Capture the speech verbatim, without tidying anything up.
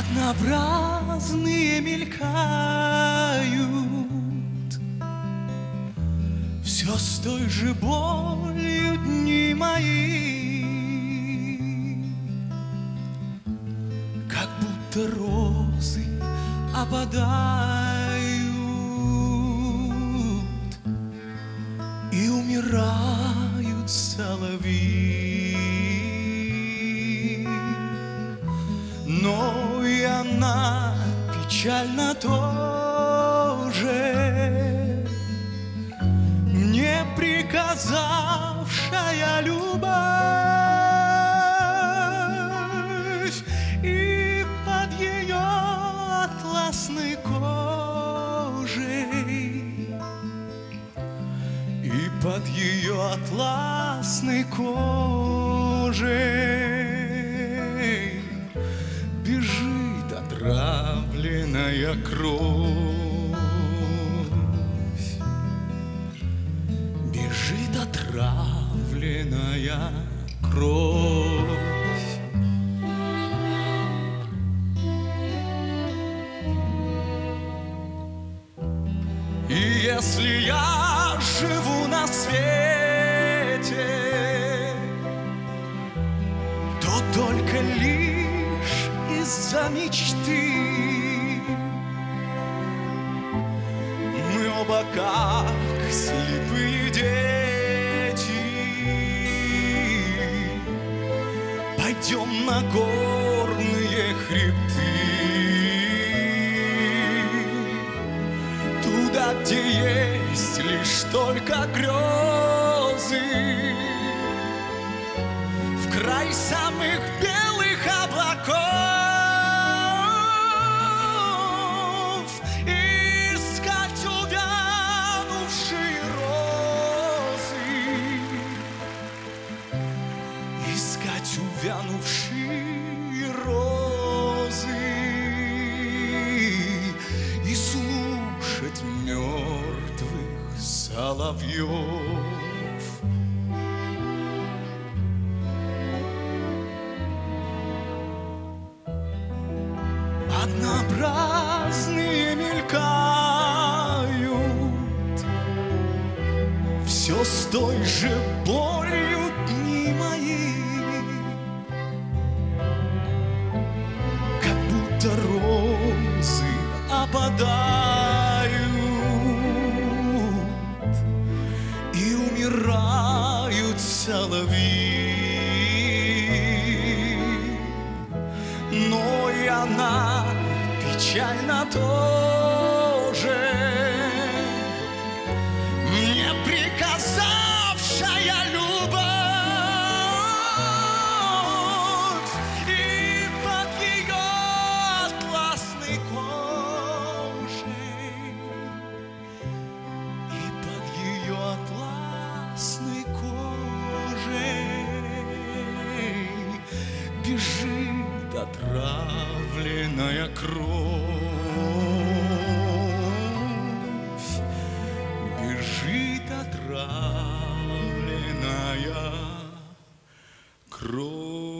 Однообразные мелькают, все с той же болью дни мои, как будто розы опадают и умирают соловьи. Но и она печально тоже, мне приказавшая любовь, и под ее атласной кожей, и под ее атласной кожей бежит отравленная кровь, бежит отравленная кровь. И если я живу на свете, то только лишь из-за мечты. Мы оба как слепые дети пойдем на горные хребты, туда, где есть лишь только грезы, в край самых белых облаков, искать увянувшие розы, искать увянувшие розы и слушать мертвых соловьев. Однообразные мелькают, все с той же болью дни мои, как будто розы опадают и умирают соловьи. Но и она печально тоже, мне приказавшая любовь, и под ее атласной кожей, и под ее атласной кожей бежит отравленная кровь, бежит отравленная кровь.